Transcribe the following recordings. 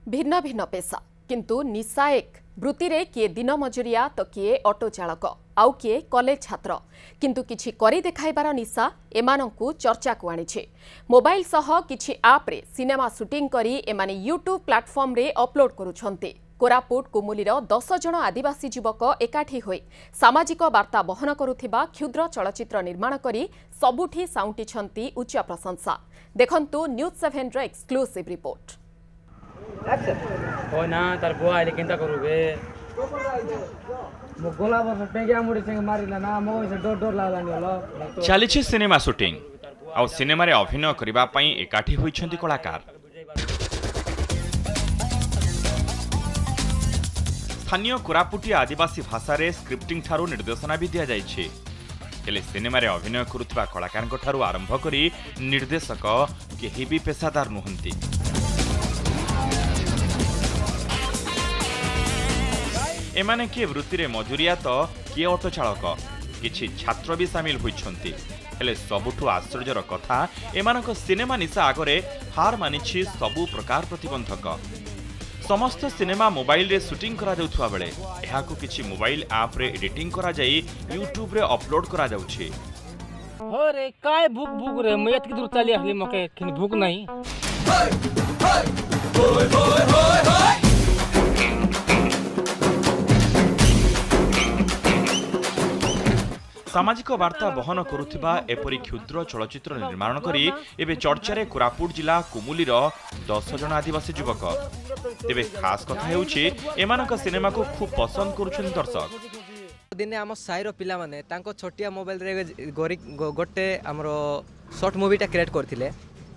भिन्न भिन्न पेशा किंतु निशा एक वृत्ति रे किए दिन मजुरिया तो किए ऑटो चालक आउ किए कॉलेज छात्र किंतु किछि करी देखाइबार निशा एमानंकु चर्चा को आनिछे। मोबाइल सह किछि आप रे सिनेमा शूटिंग करी एमाने यूट्यूब प्लेटफॉर्म रे अपलोड करूछन्ते। कोरापुट कुमुलीर 10 जन आदिवासी युवक एकाठी होई सामाजिक वार्ता बहन करुथिबा क्षुद्र चलचित्र निर्माण करी सबुठी साउंटिछन्ती उच्च प्रशंसा। देखंतु न्यूज7 रो एक्सक्लूसिव रिपोर्ट। हो ना तार बुआ आइले केनता करूबे मो गोला बस टेंगिया मुडी संग मारिला ना मो से डर डर लागलानी हलो चालीछि सिनेमा शूटिंग आ सिनेमा रे अभिनय करबा पई एकाठी होइछन्ती कलाकार। स्थानीय कोरापुटी आदिवासी भाषा रे स्क्रिप्टिंग ठारू निर्देशना भी दिया जाइछि। हेले सिनेमा रे अभिनय करुथिबा कलाकारक ठारू आरंभ करी निर्देशक केही भी पेशादार नुहंती। एमाने किए वृत्ति रे मजुरिया तो किए ऑटो चालक किछि छात्र भी सामिल होइछन्ती। हेले सबुठु आश्चर्यर कथा एमानक सिनेमा निशा आगरे हार मानिछि सबु प्रकार प्रतिबंधक। समस्त सिनेमा मोबाइल रे शूटिंग करा जाउथुवा बेले एहाकु किछि मोबाइल ऐप रे एडिटिंग करा जाई यूट्यूब रे अपलोड करा जाउछि। हो रे काय भूख भूख रे मैं एतकी दूर चली आखली मके खिन भूख नहीं सामाजिक वार्ता बहन करुथिबा एपरी क्षुद्र चलचित्र निर्माण करी एबे चर्चारे कोरापुट जिला कुमुलीर 10 जन आदिवासी युवक। तेबे खास कथा हेउछि एमानक सिनेमा को खूब पसंद करूछन दर्शक। दिने आम साइर पिला माने तांको छोटिया मोबाइल रे गोटे हमरो शॉर्ट मूवीटा क्रिएट करथिले।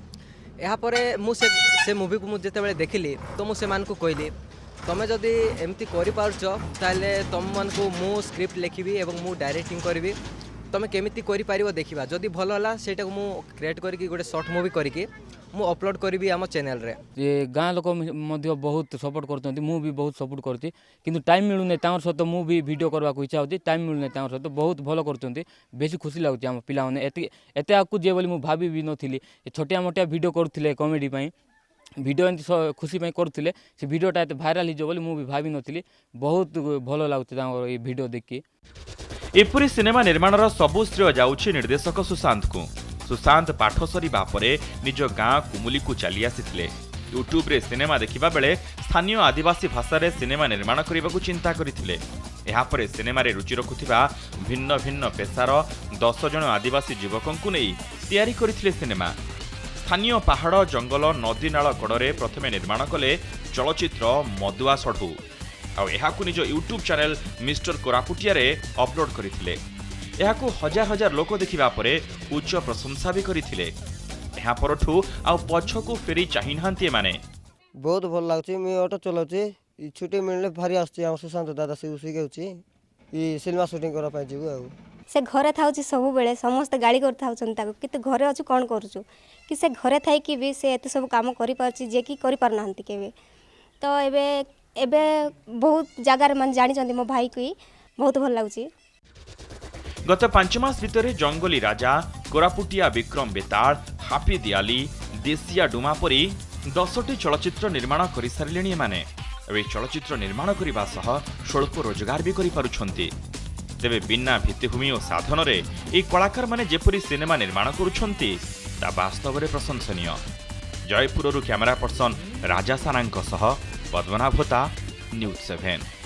एहा परे मु से मूवी को मु जेते बेले देखिली तो मु से मान को कहली तमे जदि एमती करि पारछ ताले तम मन को मु स्क्रिप्ट लिखिबी एवं मु डायरेक्टिंग करबी तमे केमिति करि पारिबो देखिबा जदि भलो हला सेटा को मु क्रिएट करके गोटे शॉर्ट मूवी करके मु अपलोड करबी हम चैनल रे। ये गाँ लोक मध्य बहुत सपोर्ट करतंती मु भी बहुत सपोर्ट करती किंतु टाइम मिलु नै तांर सहित मु भी वीडियो करबा को इच्छा होती टाइम मिलु नै तांर सहित बहुत भलो करतंती बेसी खुशी लागुची हम पिला माने एते आकु जे बोली मु भाबी भी नथिली छोटिया मोटिया वीडियो करथिले कॉमेडी पई वीडियो एंती खुशी पई करथिले से वीडियोटा एते वायरल हिजो बोली मु भी भाबी नथिली बहुत भलो लागुची तांर ए वीडियो देखि। एपुरी सिनेमा निर्माणर सबु श्रेय जाउछि निर्देशक सुशांत को। सुशांत पाठ सरीबा परे निज गाँ कुमुली को चली आसीथिले। यूट्यूब रे सिनेमा देखिबा बेले स्थानीय आदिवासी भाषा रे सिनेमा निर्माण करबाकू चिंता करिथिले। एहा परे सिनेमा रे रुचि रखुथिबा भिन्न भिन्न पेशार 10 जन आदिवासी युवकंकु नेई तयारी करिथिले सिनेमा। स्थानीय पहाड़ जंगल नदी नाल कड़े प्रथमे निर्माण कले चलचित्र मदुआ सढ़ू आ एहाकू निज यूट्यूब चैनल मिस्टर कोरापुटिया रे अपलोड करिथिले। एहाकू हजार हजार लोक देखिबा परे उच्च प्रशंसा भी करिथिले। एहा परठू आ पछकू फेरी चाहि नहांती माने बहुत भल लागछि। मी ऑटो चलाउछि छुट्टी मिलले भारी आछि हम सुशांत दादा से उसी गेउछि ई सिनेमा शूटिंग करा पाइ जिगु आ से घरे थाउछि सब बेले समस्त गाड़ी कर थाउछन ताको किते घरे अछि कोन करूछु कि से घरे थाई कि भी से एते सब काम करि पारछि जे कि करि पार नाहंती केबे तो एबे बहुत जगह मन जानि चंदी मो भाई को बहुत भल लागछि। गत 5 मास भितरे जंगली राजा कोरापुटिया विक्रम बेताल हापी दियाली देसिया डुमा परी 10टी चलचित्र निर्माण करि सारिलेनी माने एबे चलचित्र निर्माण करिबा सह स्वल्प रोजगार भी करि पारुछन्ती। तेबे बिना भित्तिभूमि और साधन रे ए कलाकार माने जेपरी सिनेमा निर्माण करुछन्ती ता वास्तव रे प्रशंसनीय। जयपुररु कैमरा पर्सन राजा सानांक सह पद्मनाभता न्यूज 7।